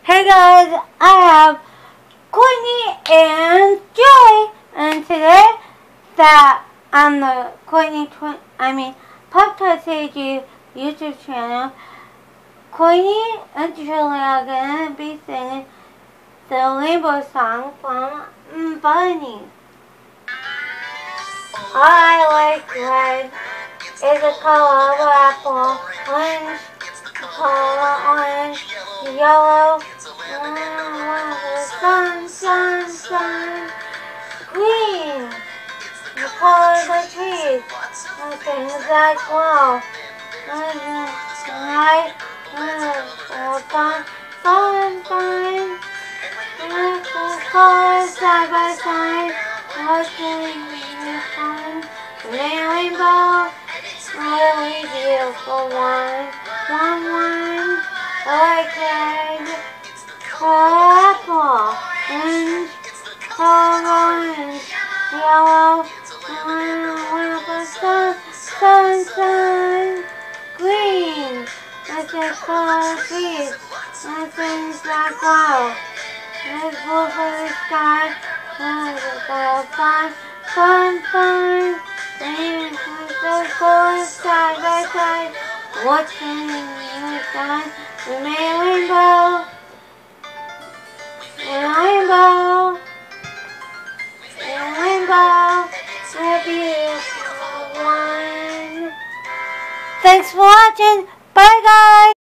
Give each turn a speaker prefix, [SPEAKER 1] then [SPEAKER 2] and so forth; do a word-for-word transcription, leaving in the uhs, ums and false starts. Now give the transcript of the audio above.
[SPEAKER 1] Hey guys, I have Courtney and Juile, and today that on the Courtney, tw I mean Pop Tart Sage YouTube channel, Courtney and Juile are gonna be singing the Rainbow song from Bunny. I like red. It's the color of apple. Orange, the color orange. Yellow, the sun, sun, sun. Green, the color of the trees. The things that glow. Light, fun, fun, fun. The colors side by side. Watching the fun. Rainbow, really beautiful one, one, one. Like red, apple, orange, orange, yellow, apple, sun, sun, sun, green. That's the color of trees. That's things that glow. There's blue for the sky. The fun, fun, fun. Rain with the colors side by side. Watching the sun. We made a rainbow, and a rainbow, and a rainbow, a beautiful one. Thanks for watching. Bye guys.